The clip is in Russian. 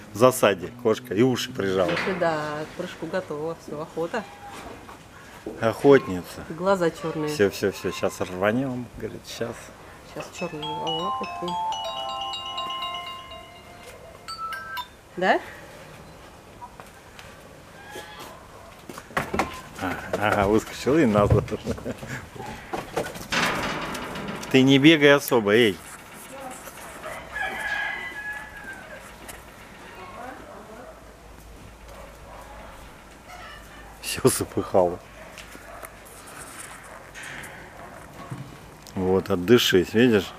в засаде кошка и уши прижала. Да, к прыжку готова, все, охота. Охотница. Глаза черные. Все, сейчас рванем, говорит, сейчас. Сейчас черные глаза такие. Да? Ага, выскочил и назад. Ты не бегай особо, эй. Все запыхало. Вот, отдышись, видишь?